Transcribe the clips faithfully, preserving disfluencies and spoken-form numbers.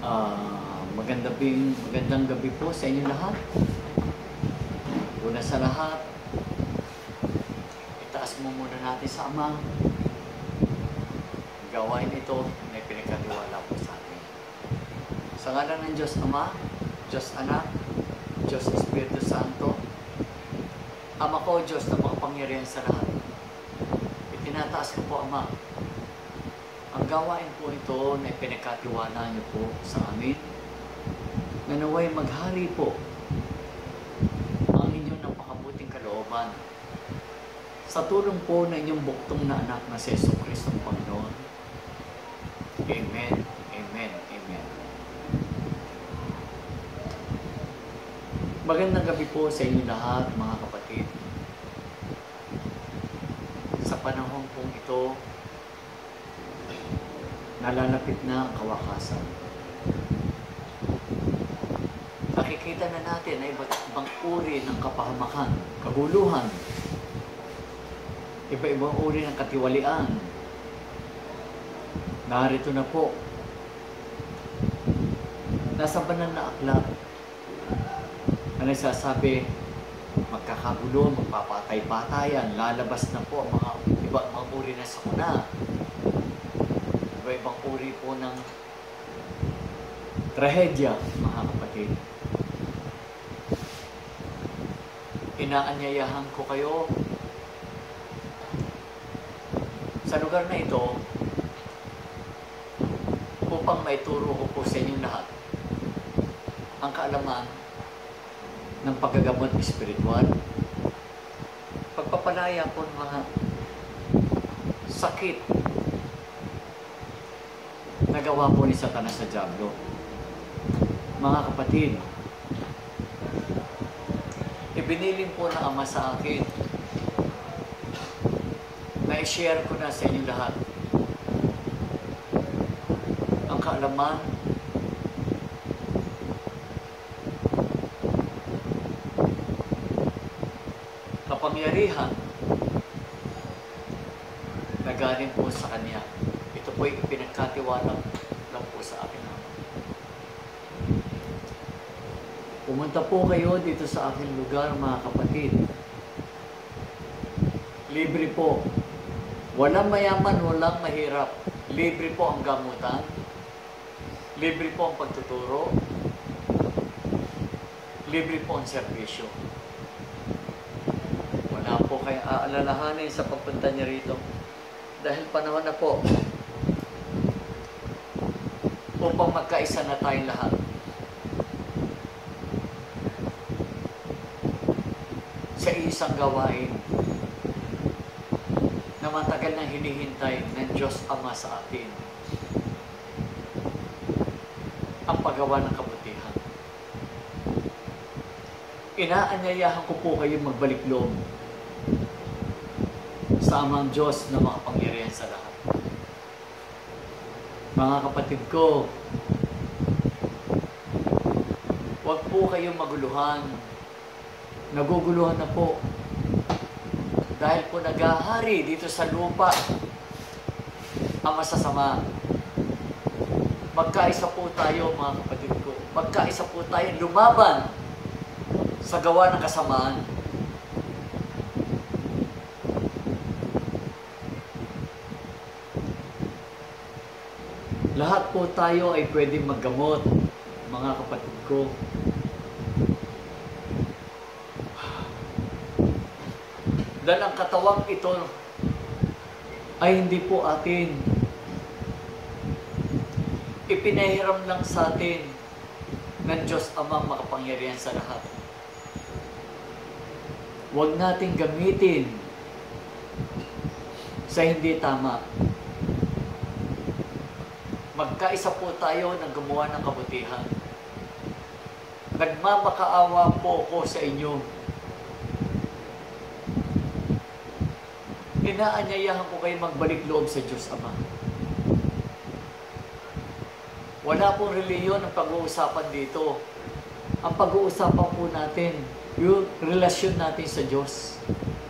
Ah, magandang gabi, magandang gabi po sa inyo lahat. Una sa lahat, itaas mo muna natin sa Ama. Gawain ito na pinagkatiwala po sa atin. Sa ngalan ng Diyos Ama, Diyos Anak, Diyos Espiritu Santo, Ama ko, Diyos na makapangyarihan sa lahat. Itinataas ko po, Ama, ang gawain po ito na pinagkatiwala niyo po sa amin, na naway maghari po ang inyong napakabuting kalooban sa tulong po ng inyong buktong na anak na si Jesucristo ang Panginoon. Amen, Amen, Amen. Magandang gabi po sa inyo lahat, mga kapatid. Sa panahon pong ito, nalalapit na ang kawakasan. Nakikita na natin na iba't ibang uri ng kapahamakan, kaguluhan, iba-ibang uri ng katiwalian. Narito na po, nasa banal na aklat, na nagsasabi, magkakagulo, magpapatay-patayan, lalabas na po ang mga iba-ibang uri na sakuna. Iba-ibang uri po ng trahedya, mga kapatid. Inaanyayahan ko kayo sa lugar na ito upang maituro ko po sa inyong lahat ang kaalaman ng paggagamot espiritual, pagpapalaya po ng mga sakit nagawa po ni Satanas sa Diablo. Mga kapatid, ibinilin po ng Ama sa akin na i-share ko na sa inyo lahat ang kaalaman kapangyarihan na galing po sa Kanya. Ito po ay pinagkatiwala lang po sa akin. Pumunta po kayo dito sa aking lugar, mga kapatid. Libre po. Walang mayaman, walang mahirap. Libre po ang gamutan. Libre po ang pagtuturo. Libre po ang serbisyo. Wala po kayong aalalahanin sa pagpunta niya rito. Dahil panahon na po upang magkaisa na tayong lahat. Sa isang gawain na matagal nang hinihintay ng Diyos Ama sa atin. Ang paggawa ng kabutihan. Inaanyayahan ko po kayo magbalik loob sa Amang Diyos na makapangyarihan sa lahat. Mga kapatid ko, huwag po kayong maguluhan. Naguguluhan na po. Dahil po naghahari dito sa lupa ang masasama. Magkaisa po tayo, mga kapatid ko. Magkaisa po tayo lumaban sa gawa ng kasamaan. Lahat po tayo ay pwedeng maggamot, mga kapatid ko. Dahil ang katawang ito ay hindi po atin. Ipinahiram lang sa atin ng Diyos Amang makapangyarihan sa lahat. Huwag nating gamitin sa hindi tama. Magkaisa po tayo ng gumawa ng kabutihan. Nagmamakaawa po ako sa inyo. Inaanyayahan ko kayo magbalik loob sa Diyos Ama. Wala pong reliyon ang pag-uusapan dito. Ang pag-uusapan po natin, yung relasyon natin sa Diyos.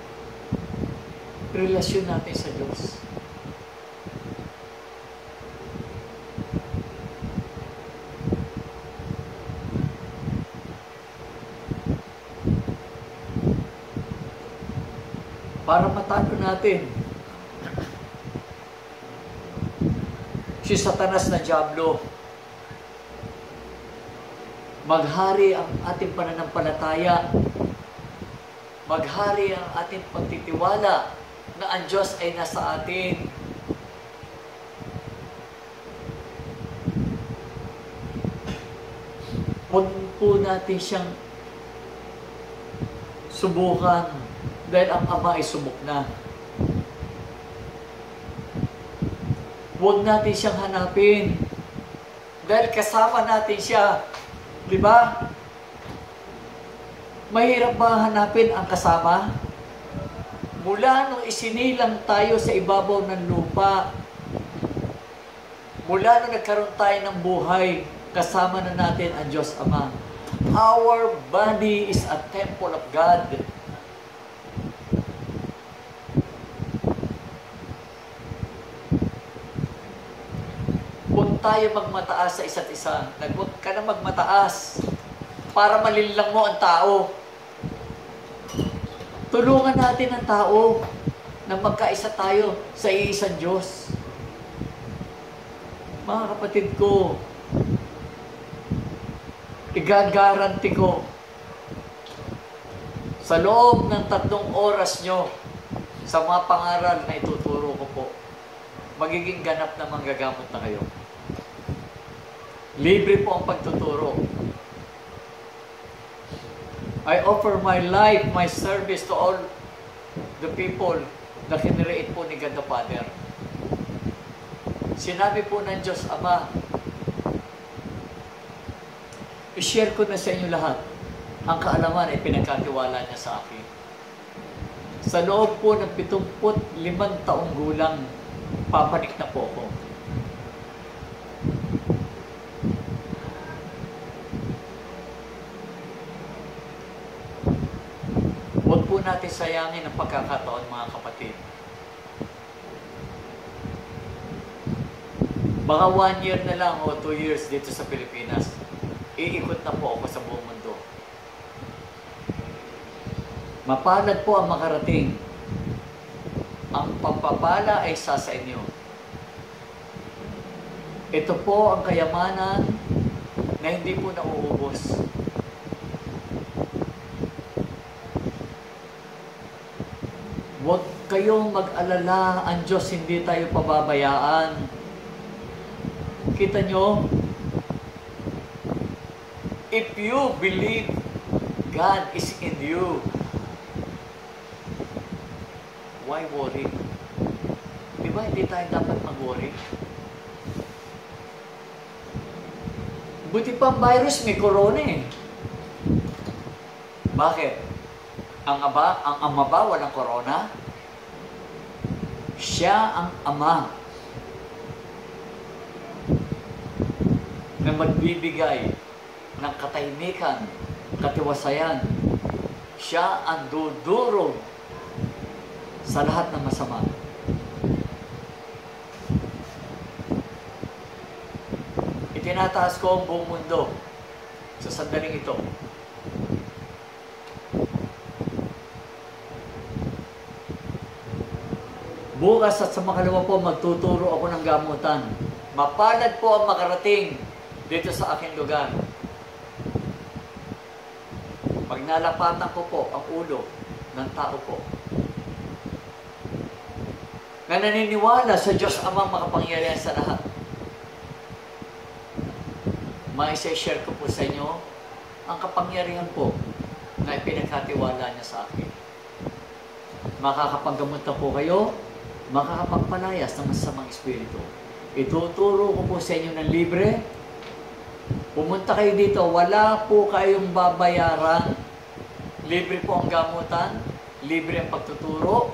Relasyon natin sa Diyos. para matalo natin si Satanas na Diablo. Maghari ang ating pananampalataya. Maghari ang ating pagtitiwala na ang Diyos ay nasa atin. Huwag po natin siyang subukan dahil ang Ama ay subok na. Huwag natin siyang hanapin dahil kasama natin siya. Di ba? Mahirap ba hanapin ang kasama? Mula nung isinilang tayo sa ibabaw ng lupa, mula nung nagkaroon tayo ng buhay, kasama na natin ang Diyos Ama. Our body is a temple of God. Huwag tayo magmataas sa isa't isa. Huwag ka na magmataas para malilang mo ang tao. Tulungan natin ang tao na magkaisa tayo sa iisang Diyos. Mga kapatid ko, igagaranti ko sa loob ng tatlong oras nyo sa mga pangaral na ituturo ko po, magiging ganap na manggagamot na kayo. Libre po ang pagtuturo. I offer my life, my service to all the people na kinreate po ni God the Father. Sinabi po ng Diyos Ama, i-share ko na sa inyo lahat. Ang kaalaman ay pinagkatiwala niya sa akin. Sa loob po ng pitungput limang taong gulang, papanik na po ako. Huwag po natin sayangin ang pagkakataon, mga kapatid. Baka one year na lang o two years dito sa Pilipinas, iikot na po ako sa buong mundo. Mapalad po ang makarating. Ang pagpapala ay sa sa inyo. Ito po ang kayamanan na hindi po nauubos. Huwag kayong mag-alala, ang Diyos hindi tayo pababayaan. Kita nyo? If you believe God is in you, why worry? Di ba hindi tayo dapat mag-worry? Buti pa ang virus, may corona eh. Bakit? Ang aba, ang ama ba walang corona? Siya ang Ama na magbibigay ng katahimikan, katiwasayan. Siya ang dudurog sa lahat ng masama. Itinataas ko ang buong mundo sa sandaling ito. Bukas at sa makalawa po, magtuturo ako ng gamutan. Mapalad po ang makarating dito sa aking lugar. Pag nalapatan ko po ang ulo ng tao po, na naniniwala sa Diyos Amang makapangyarihan sa lahat, maisa-share ko po sa inyo ang kapangyarihan po na ipinagkatiwala niya sa akin. Makakapaggamot na po kayo, makakapagpalayas ng masasamang espiritu. Ituturo ko po sa inyo ng libre. Pumunta kayo dito, wala po kayong babayaran. Libre po ang gamutan, libre ang pagtuturo,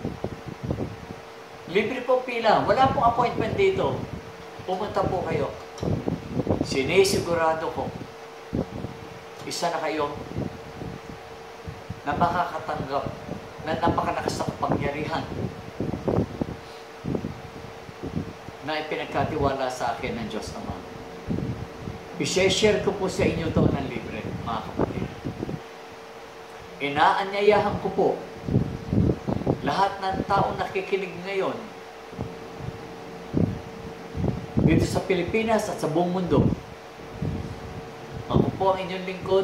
libre po pila. Wala pong appointment dito. Pumunta po kayo. Sinisigurado ko, isa na kayo na makakatanggap na napakalakas na kapangyarihan na ipinagkatiwala sa akin ng Diyos Ama. I-share ko po sa inyo ito ng libre, mga kapatid. Inaanyayahan ko po lahat ng taong nakikinig ngayon dito sa Pilipinas at sa buong mundo. Ako po ang inyong lingkod,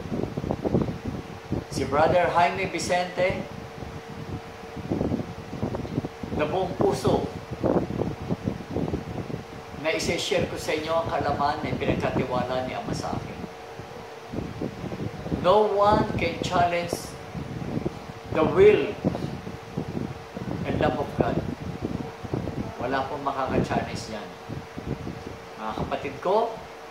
si Brother Jaime Vicente, na buong puso na isa-share ko sa inyo ang kalaman na pinagkatiwala ni Ama sa akin. No one can challenge the will and love of God. Wala pong makaka-challenge yan. Mga kapatid ko,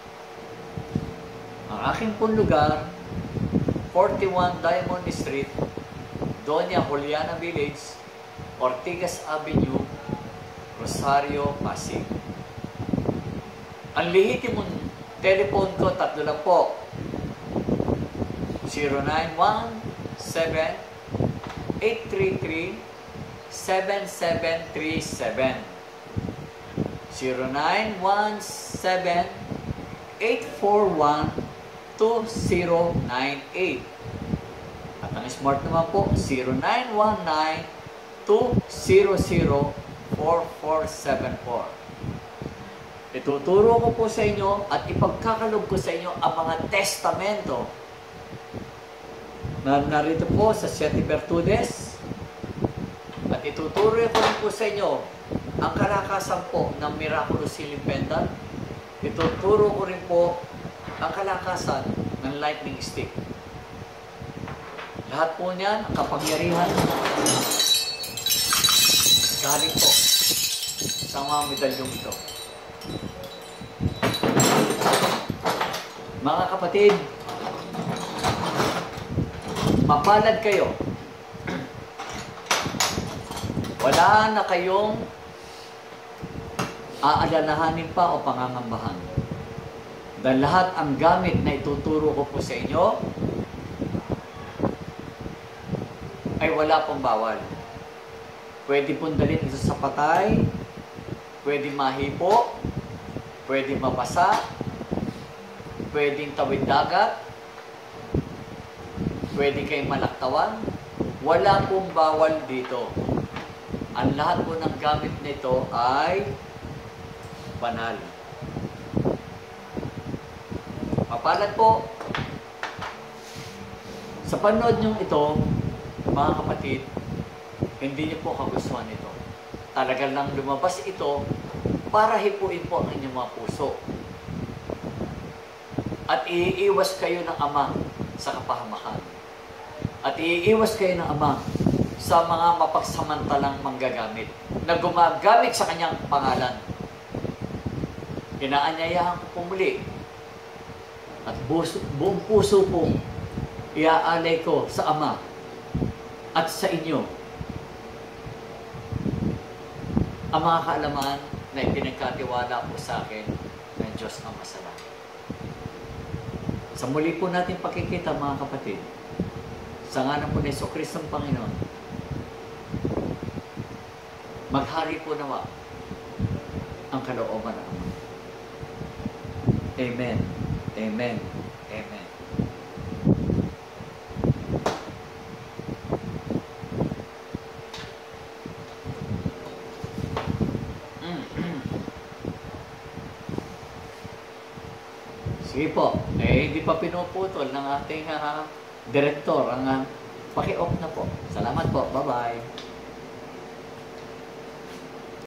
ang aking pong lugar, forty-one Diamond Street, Doña Juliana Village, Ortigas Avenue, Rosario, Pasig. Ang lihitimong telephone ko, tatlo lang po. zero nine one seven eight three three seven seven three seven. zero nine one seven eight four one two zero nine eight. At ang smart naman po, zero nine one nine two zero zero four four seven four. Ituturo ko po sa inyo at ipagkakalob ko sa inyo ang mga testamento na narito po sa Siete Virtudes. At ituturo ko rin po sa inyo ang kalakasan po ng Miraculous Healing Pendant. Ituturo ko rin po ang kalakasan ng lightning stick. Lahat po niyan, ang kapangyarihan, galing po sa mga medalyong ito. Mga kapatid, mapalad kayo. Wala na kayong aalalahanin pa o pangangambahan. Dahil lahat ang gamit na ituturo ko po sa inyo ay wala pong bawal. Pwede pong dalhin ito sa patay, pwede mahipo, pwede mabasa, pwedeng tawid dagat, pwede kayong malaktawan. Wala pong bawal dito. Ang lahat po ng gamit nito ay banal. Mapalad po. Sa panood nyo ito, mga kapatid, hindi niyo po kagustuhan ito. Talagang lang lumabas ito para hipuin po ang inyong mga puso. At iiwas kayo ng Ama sa kapahamakan. At iiwas kayo ng Ama sa mga mapagsamantalang manggagamit na gumagamit sa kanyang pangalan. Inaanyayahan ko pumuli at buso, buong puso pong iaalay ko sa Ama at sa inyo ang mga kaalaman na ipinagkatiwala po sa akin ng Diyos ang Masala. Sa muli po natin pakikita, mga kapatid, sa ngalan po ni Jesucristo ang Panginoon, maghari po nawa ang kalooban ng Ama. Amen. Amen. Amen. Sige po. Eh, hindi pa pinuputol ng ating uh, direktor. Ang uh, paki-off na po. Salamat po. Bye-bye.